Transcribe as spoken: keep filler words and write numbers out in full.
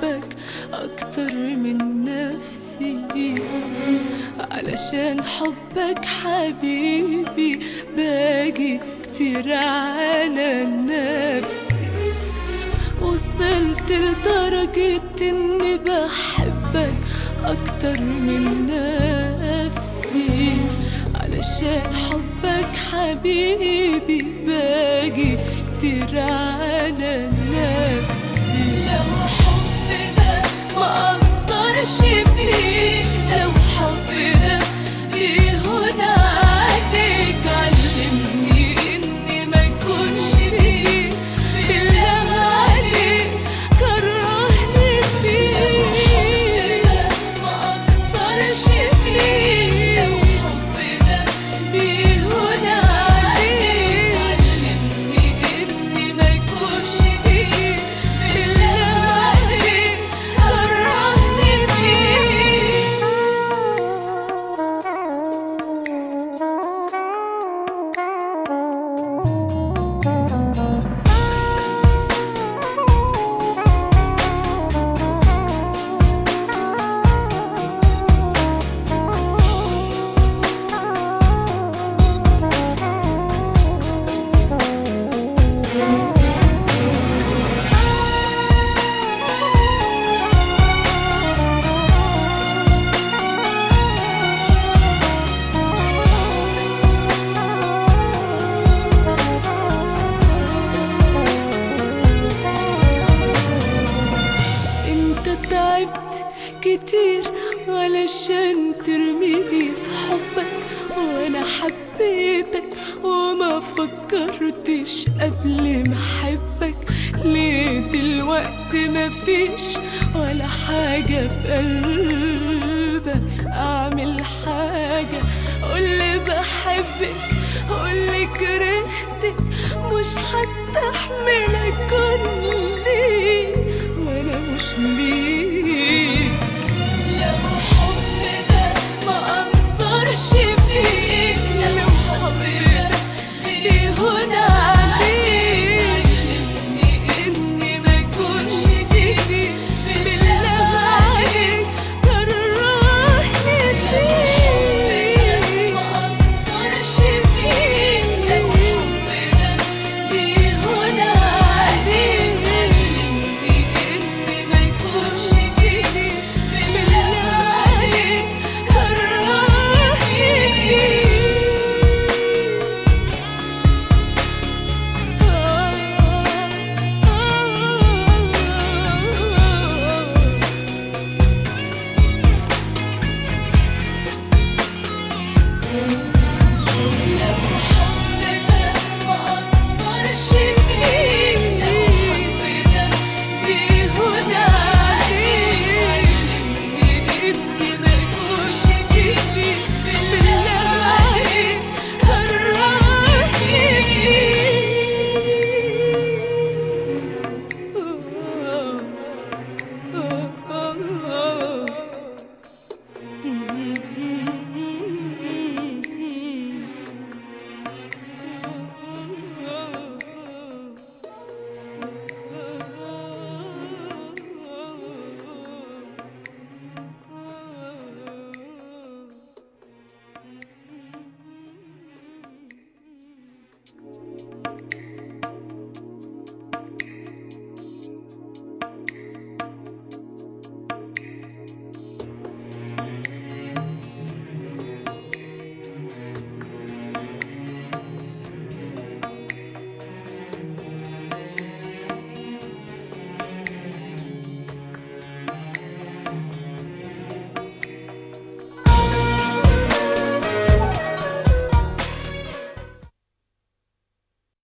بحبك أكتر من نفسي، علشان حبك حبيبي باجي كتير على نفسي. وصلت لدرجة إني بحبك أكتر من نفسي، علشان حبك حبيبي باجي كتير على نفسي. لو حب ده ما أثرش فيك، لو حب ده بيهون عليك، علمني إني ما أكونش فيك، بالله عليك كرهني فيك. ما أثرش فيك، لو حب ده بيهون عليك، علمني إني ما أكونش فيك، بالله عليك كرهني فيك. تعبت كتير علشان ترميني في حبك، وانا حبيتك وما فكرتش قبل ما احبك. ليه دلوقتي مفيش ولا حاجة في قلبك؟ اعمل حاجة، قولي بحبك، قولي كرهتك، مش هستحمل اكون ليك